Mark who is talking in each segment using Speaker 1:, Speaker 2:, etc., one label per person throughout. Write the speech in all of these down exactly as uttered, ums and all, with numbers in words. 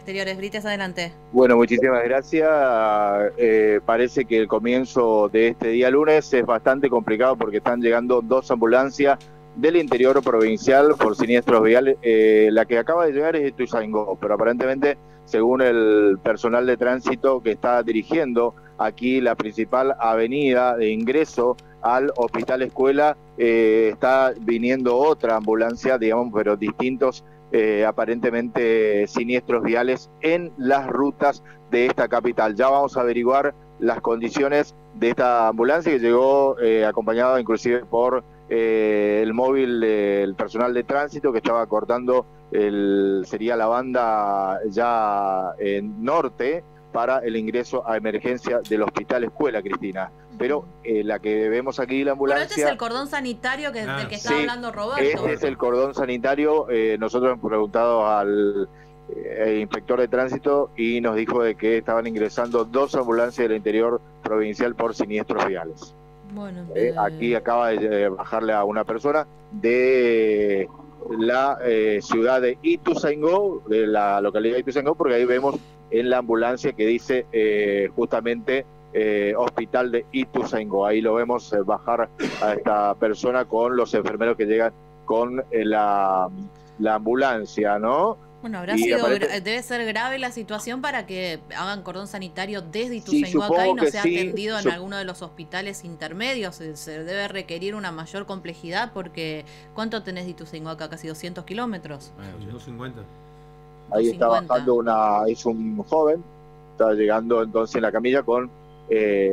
Speaker 1: Exteriores. Brites, adelante.
Speaker 2: Bueno, muchísimas gracias. Eh, parece que el comienzo de este día lunes es bastante complicado porque están llegando dos ambulancias del interior provincial por siniestros viales. Eh, la que acaba de llegar es de Ituzaingó, pero aparentemente, según el personal de tránsito que está dirigiendo aquí la principal avenida de ingreso al Hospital Escuela, eh, está viniendo otra ambulancia, digamos, pero distintos Eh, aparentemente siniestros viales en las rutas de esta capital. Ya vamos a averiguar las condiciones de esta ambulancia que llegó eh, acompañada inclusive por eh, el móvil del personal de tránsito que estaba cortando el, sería la banda ya en norte para el ingreso a emergencia del Hospital Escuela, Cristina. Pero eh, la que vemos aquí, la ambulancia...
Speaker 1: Bueno, este es el cordón sanitario que, ah, del que está
Speaker 2: sí,
Speaker 1: hablando Roberto.
Speaker 2: Este es el cordón sanitario. Eh, nosotros hemos preguntado al eh, inspector de tránsito y nos dijo de que estaban ingresando dos ambulancias del interior provincial por siniestros viales.
Speaker 1: Bueno,
Speaker 2: eh, aquí acaba de bajarle a una persona de la eh, ciudad de Ituzaingó, de la localidad de Ituzaingó, porque ahí vemos en la ambulancia que dice eh, justamente eh, Hospital de Ituzaingó. Ahí lo vemos eh, bajar a esta persona con los enfermeros que llegan con eh, la, la ambulancia, ¿no?
Speaker 1: Bueno, habrá sido, aparece... debe ser grave la situación para que hagan cordón sanitario desde Ituzaingó sí, acá y no sea sí, atendido en alguno de los hospitales intermedios. Se, se debe requerir una mayor complejidad porque ¿cuánto tenés de Ituzaingó acá? Casi doscientos kilómetros.
Speaker 3: Bueno, doscientos cincuenta.
Speaker 2: Ahí está bajando una, es un joven, está llegando entonces en la camilla con eh,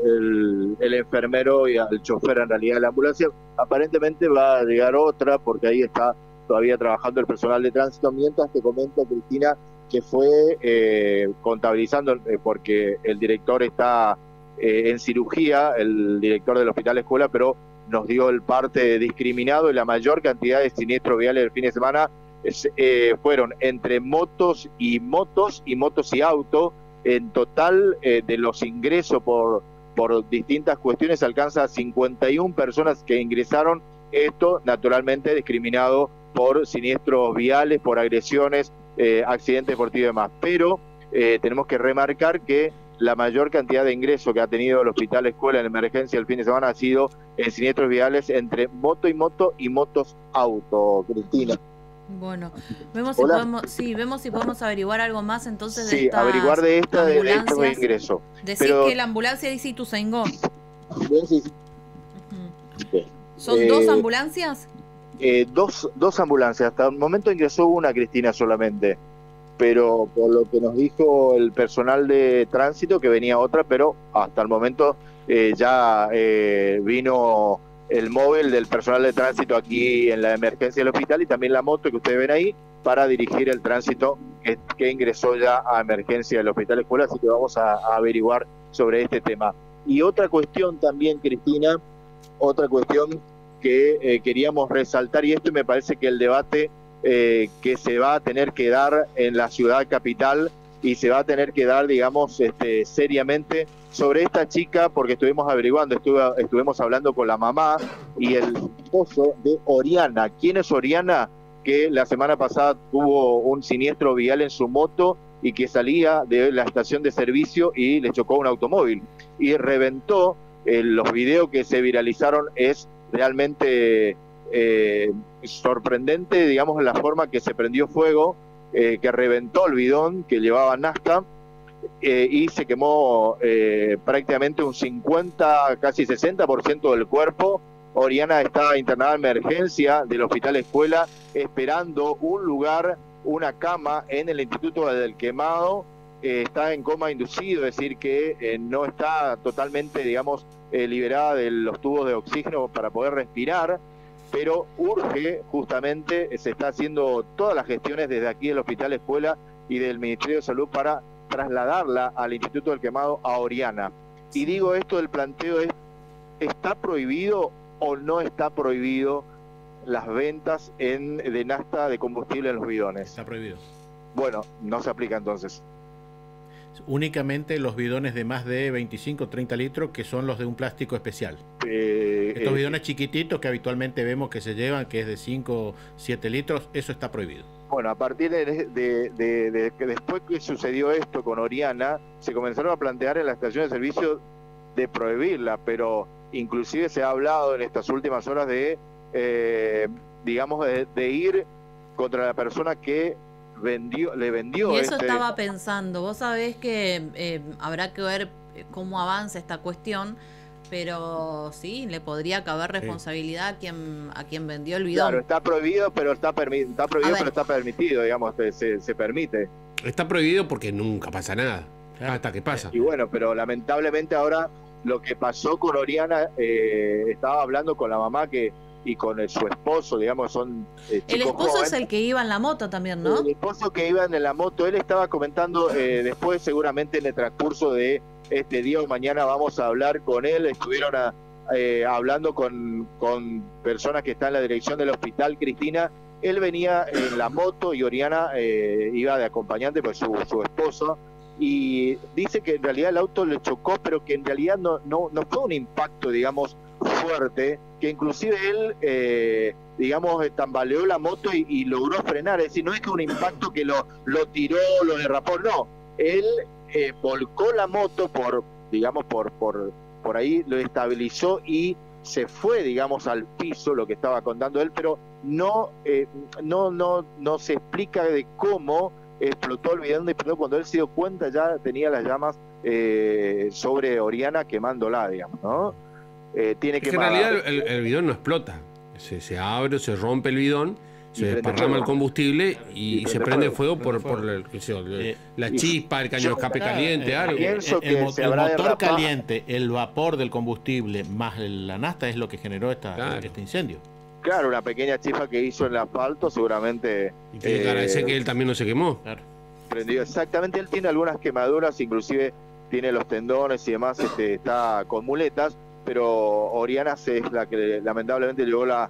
Speaker 2: el, el enfermero y el chofer en realidad de la ambulancia. Aparentemente va a llegar otra porque ahí está todavía trabajando el personal de tránsito, mientras te comento, Cristina, que fue eh, contabilizando, eh, porque el director está eh, en cirugía, el director del Hospital Escuela, pero nos dio el parte discriminado y la mayor cantidad de siniestros viales del fin de semana es, eh, fueron entre motos y motos y motos y autos. En total eh, de los ingresos por, por distintas cuestiones alcanza a cincuenta y una personas que ingresaron, esto naturalmente discriminado por siniestros viales, por agresiones, eh, accidentes deportivos y demás. Pero eh, tenemos que remarcar que la mayor cantidad de ingresos que ha tenido el Hospital Escuela en emergencia el fin de semana ha sido en siniestros viales entre moto y moto y motos auto, Cristina.
Speaker 1: Bueno, vemos si podemos, sí, vemos si podemos averiguar algo más entonces de
Speaker 2: sí,
Speaker 1: estas
Speaker 2: averiguar de esta de, de estos ingresos.
Speaker 1: Decís Pero... que la ambulancia dice Ituzaingó.
Speaker 2: Sí, sí.
Speaker 1: Uh-huh. Okay. ¿Son eh... dos ambulancias?
Speaker 2: Eh, dos, dos ambulancias, hasta el momento ingresó una, Cristina, solamente, pero por lo que nos dijo el personal de tránsito que venía otra, pero hasta el momento eh, ya eh, vino el móvil del personal de tránsito aquí en la emergencia del hospital y también la moto que ustedes ven ahí para dirigir el tránsito que, que ingresó ya a emergencia del Hospital Escuela, así que vamos a, a averiguar sobre este tema. Y otra cuestión también, Cristina, otra cuestión que eh, queríamos resaltar, y esto me parece que el debate eh, que se va a tener que dar en la ciudad capital y se va a tener que dar, digamos, este, seriamente sobre esta chica, porque estuvimos averiguando, estuve, estuvimos hablando con la mamá y el esposo de Oriana. ¿Quién es Oriana? Que la semana pasada tuvo un siniestro vial en su moto y que salía de la estación de servicio y le chocó un automóvil y reventó. Eh, los videos que se viralizaron es realmente eh, sorprendente, digamos, en la forma que se prendió fuego, eh, que reventó el bidón que llevaba nafta eh, y se quemó eh, prácticamente un cincuenta, casi sesenta por ciento del cuerpo. Oriana está internada en emergencia del Hospital Escuela esperando un lugar, una cama en el Instituto del Quemado. Eh, está en coma inducido, es decir, que eh, no está totalmente, digamos, eh, liberada de los tubos de oxígeno para poder respirar, pero urge, justamente, se está haciendo todas las gestiones desde aquí del Hospital Escuela y del Ministerio de Salud para trasladarla al Instituto del Quemado a Oriana. Y digo esto del planteo es, ¿está prohibido o no está prohibido las ventas en, de nafta de combustible en los bidones?
Speaker 3: Está prohibido.
Speaker 2: Bueno, no se aplica entonces.
Speaker 3: Únicamente los bidones de más de veinticinco o treinta litros, que son los de un plástico especial.
Speaker 2: Eh,
Speaker 3: Estos
Speaker 2: eh,
Speaker 3: bidones chiquititos que habitualmente vemos que se llevan, que es de cinco o siete litros, eso está prohibido.
Speaker 2: Bueno, a partir de, de, de, de que después que sucedió esto con Oriana, se comenzaron a plantear en la estación de servicio de prohibirla, pero inclusive se ha hablado en estas últimas horas de, eh, digamos, de, de ir contra la persona que vendió, le vendió.
Speaker 1: Y eso
Speaker 2: este...
Speaker 1: estaba pensando. Vos sabés que eh, habrá que ver cómo avanza esta cuestión, pero sí, le podría caber responsabilidad sí. a quien a quien vendió el bidón.
Speaker 2: Claro, está prohibido, pero está, permi está prohibido, pero está permitido, digamos, se, se permite.
Speaker 4: Está prohibido porque nunca pasa nada, hasta que pasa.
Speaker 2: Y bueno, pero lamentablemente ahora lo que pasó con Oriana, eh, estaba hablando con la mamá que y con el, su esposo, digamos, son eh, chicos
Speaker 1: El esposo
Speaker 2: jóvenes.
Speaker 1: Es el que iba en la moto también, ¿no?
Speaker 2: El esposo que iba en la moto, él estaba comentando eh, después, seguramente en el transcurso de este día o mañana vamos a hablar con él. Estuvieron a, eh, hablando con, con personas que están en la dirección del hospital Cristina. Él venía en la moto y Oriana eh, iba de acompañante, pues su, su esposo, y dice que en realidad el auto le chocó, pero que en realidad no, no, no fue un impacto, digamos, fuerte, que inclusive él, eh, digamos, tambaleó la moto y, y logró frenar. Es decir, no es que un impacto que lo, lo tiró, lo derrapó, no. Él eh, volcó la moto por, digamos, por, por, por ahí, lo estabilizó y se fue, digamos, al piso, lo que estaba contando él, pero no, eh, no, no, no se explica de cómo explotó el bidón de perdón. Cuando él se dio cuenta ya tenía las llamas eh, sobre Oriana quemándola, digamos, ¿no? Eh, tiene que
Speaker 4: en realidad el, el bidón no explota, se, se abre, se rompe el bidón, se desparrama el combustible y, y se prende fuego, fuego por, por el, el, eh, la chispa, el caño de escape caliente,
Speaker 3: eh,
Speaker 4: algo.
Speaker 3: El, el, el, el motor caliente, el vapor del combustible más la nafta es lo que generó esta, claro. este incendio.
Speaker 2: Claro, una pequeña chispa que hizo en el asfalto seguramente...
Speaker 4: Y que eh, agradece que él también no se quemó.
Speaker 3: Claro.
Speaker 2: Prendió, exactamente, él tiene algunas quemaduras, inclusive tiene los tendones y demás, este, está con muletas, pero Oriana es la que lamentablemente llevó la,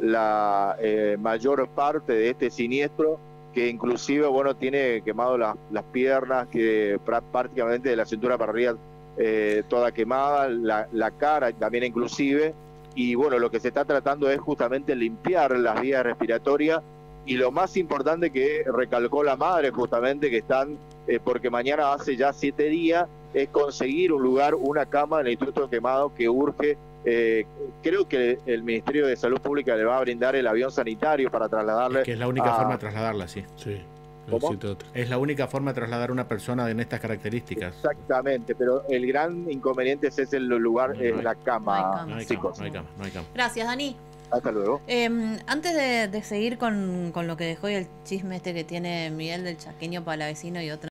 Speaker 2: la eh, mayor parte de este siniestro, que inclusive, bueno, tiene quemado la, las piernas, que prácticamente de la cintura para arriba eh, toda quemada, la, la cara también inclusive, y bueno, lo que se está tratando es justamente limpiar las vías respiratorias, y lo más importante que recalcó la madre justamente, que están, eh, porque mañana hace ya siete días, es conseguir un lugar, una cama en el Instituto Quemado que urge. Eh, creo que el Ministerio de Salud Pública le va a brindar el avión sanitario para trasladarle.
Speaker 3: Es que es la única
Speaker 2: a...
Speaker 3: forma de trasladarla, sí.
Speaker 4: Sí.
Speaker 2: ¿Cómo?
Speaker 3: Es la única forma de trasladar a una persona en estas características.
Speaker 2: Exactamente, pero el gran inconveniente es el lugar, no, es no hay, la cama.
Speaker 1: No hay cama.
Speaker 3: No hay cama, no hay cama, no hay cama.
Speaker 1: Gracias, Dani.
Speaker 2: Hasta luego.
Speaker 1: Eh, antes de, de seguir con, con lo que dejó y el chisme este que tiene Miguel del Chaqueño Palavecino y otra.